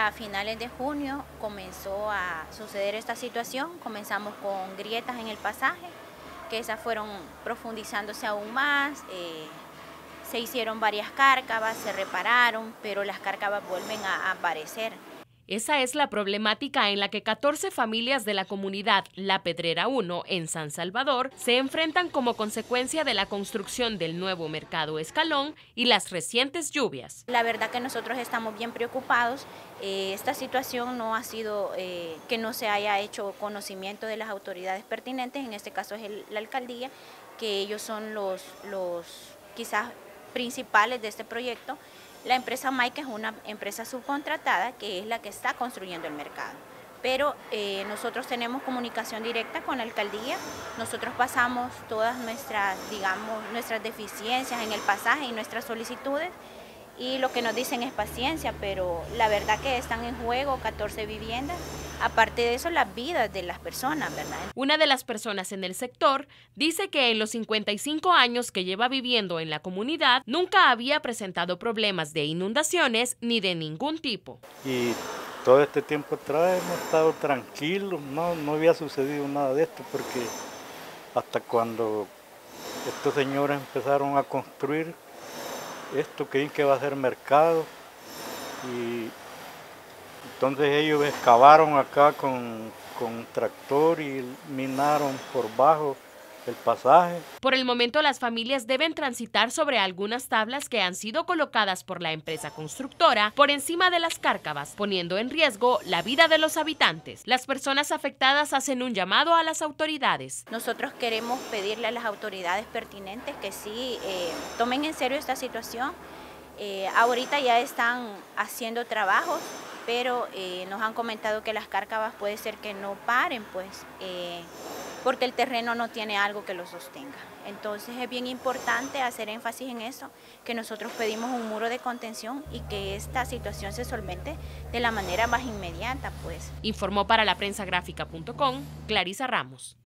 a finales de junio comenzó a suceder esta situación. Comenzamos con grietas en el pasaje, que esas fueron profundizándose aún más. Se hicieron varias cárcavas, se repararon, pero las cárcavas vuelven a aparecer. Esa es la problemática en la que 14 familias de la comunidad La Pedrera 1 en San Salvador se enfrentan como consecuencia de la construcción del nuevo mercado Escalón y las recientes lluvias. La verdad que nosotros estamos bien preocupados. Esta situación no ha sido que no se haya hecho conocimiento de las autoridades pertinentes, en este caso es la alcaldía, que ellos son los quizás principales de este proyecto. La empresa Mike es una empresa subcontratada que es la que está construyendo el mercado. Pero nosotros tenemos comunicación directa con la alcaldía, nosotros pasamos todas nuestras deficiencias en el pasaje y nuestras solicitudes, y lo que nos dicen es paciencia, pero la verdad que están en juego 14 viviendas, aparte de eso las vidas de las personas, ¿verdad? Una de las personas en el sector dice que en los 55 años que lleva viviendo en la comunidad nunca había presentado problemas de inundaciones ni de ningún tipo. Y todo este tiempo atrás hemos estado tranquilos, no había sucedido nada de esto, porque hasta cuando estos señores empezaron a construir esto, que va a ser mercado, y entonces ellos excavaron acá con tractor y minaron por bajo el pasaje. Por el momento las familias deben transitar sobre algunas tablas que han sido colocadas por la empresa constructora por encima de las cárcavas, poniendo en riesgo la vida de los habitantes. Las personas afectadas hacen un llamado a las autoridades. Nosotros queremos pedirle a las autoridades pertinentes que sí tomen en serio esta situación. Ahorita ya están haciendo trabajos, pero nos han comentado que las cárcavas puede ser que no paren, pues, porque el terreno no tiene algo que lo sostenga. Entonces es bien importante hacer énfasis en eso, que nosotros pedimos un muro de contención y que esta situación se solvente de la manera más inmediata, pues. Informó para laprensagráfica.com Clarisa Ramos.